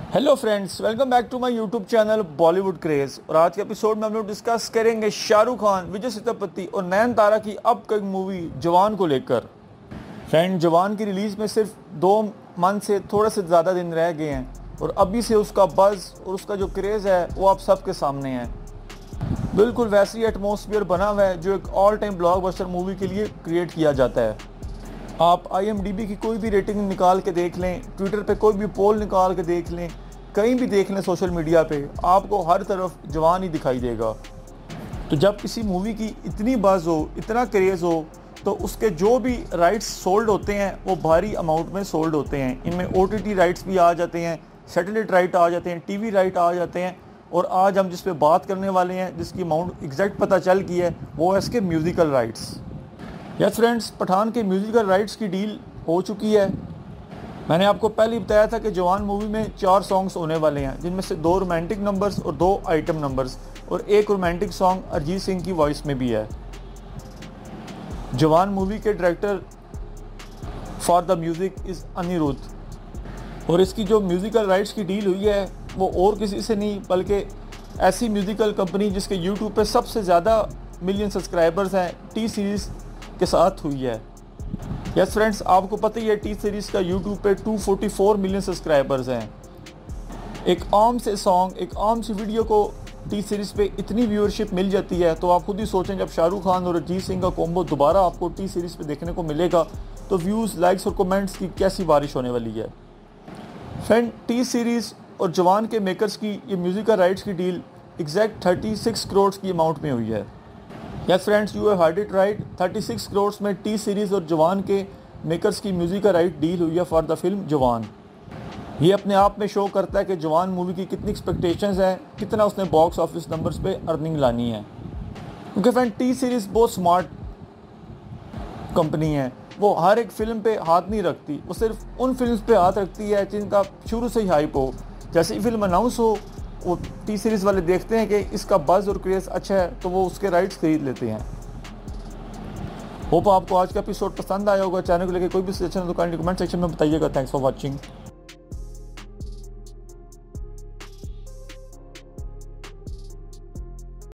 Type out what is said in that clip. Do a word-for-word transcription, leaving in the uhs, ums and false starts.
Hello friends, welcome back to my YouTube channel Bollywood craze. और आज के episode में हम लोग डिस्कस करेंगे शाहरुख खान, विजय सेतुपति और नयनतारा की अपकमिंग मूवी जवान को लेकर। फ्रेंड, जवान की रिलीज़ में सिर्फ दो मंथ से थोड़े से ज़्यादा दिन रह गए हैं और अभी से उसका बज़ और उसका जो क्रेज़ है वो आप सबके सामने है। बिल्कुल वैसी एटमॉस्फेयर बना हुआ है जो एक ऑल टाइम ब्लॉकबस्टर मूवी के लिए क्रिएट किया जाता है। आप आई एम डी बी की कोई भी रेटिंग निकाल के देख लें, ट्विटर पे कोई भी पोल निकाल के देख लें, कहीं भी देख लें सोशल मीडिया पे, आपको हर तरफ जवान ही दिखाई देगा। तो जब किसी मूवी की इतनी बज़ हो, इतना क्रेज़ हो, तो उसके जो भी राइट्स सोल्ड होते हैं वो भारी अमाउंट में सोल्ड होते हैं। इनमें ओ टी टी राइट्स भी आ जाते हैं, सैटेलाइट राइट आ जाते हैं, टी वी राइट आ जाते हैं। और आज हम जिस पे बात करने वाले हैं, जिसकी अमाउंट एग्जैक्ट पता चल गई है, वो है इसके musical rights. Yes friends, Pathaan के म्यूज़िकल राइट्स की डील हो चुकी है। मैंने आपको पहले ही बताया था कि जवान मूवी में चार सॉन्ग्स होने वाले हैं, जिनमें से दो रोमांटिक नंबर्स और दो आइटम नंबर्स, और एक रोमांटिक सॉन्ग अरिजीत सिंह की वॉइस में भी है। जवान मूवी के director for the music is Anirudh, और इसकी जो म्यूज़िकल राइट्स की डील हुई है वो और किसी से नहीं बल्कि ऐसी म्यूज़िकल कंपनी जिसके यूट्यूब पे सबसे ज़्यादा मिलियन सब्सक्राइबर्स हैं, टी सीरीज़ के साथ हुई है। यस फ्रेंड्स, आपको पता ही है टी सीरीज़ का यूट्यूब पे दो सौ चौवालीस मिलियन सब्सक्राइबर्स हैं। एक आम से सॉन्ग, एक आम सी वीडियो को टी सीरीज़ पे इतनी व्यूअरशिप मिल जाती है, तो आप खुद ही सोचें जब शाहरुख खान और अरिजीत सिंह का कॉम्बो दोबारा आपको टी सीरीज़ पे देखने को मिलेगा तो व्यूज़, लाइक्स और कमेंट्स की कैसी बारिश होने वाली है। फ्रेंड, टी सीरीज़ और जवान के मेकर्स की ये म्यूज़िकल राइट्स की डील एग्जैक्ट छत्तीस करोड़ की अमाउंट में हुई है। Yes friends, you have heard it right, छत्तीस करोड़ में टी सीरीज़ और जवान के मेकर्स की म्यूज़िकल राइट डील हुई है फॉर द फिल्म जवान। ये अपने आप में शो करता है कि जवान मूवी की कितनी एक्सपेक्टेशंस हैं, कितना उसने बॉक्स ऑफिस नंबर्स पे अर्निंग लानी है। क्योंकि फ्रेंड, टी सीरीज़ बहुत स्मार्ट कंपनी है, वो हर एक फिल्म पे हाथ नहीं रखती, वो सिर्फ उन फिल्म पे हाथ रखती है जिनका शुरू से ही हाइप हो। जैसे ही फिल्म अनाउंस हो, वो टी सीरीज़ वाले देखते हैं कि इसका बज़ और क्रेज़ अच्छा है तो वो उसके राइट्स खरीद लेते हैं। होप आपको आज का एपिसोड पसंद आया होगा। चैनल को लेकर कोई भी सजेशन हो तो कमेंट सेक्शन में बताइएगा। Thanks for watching.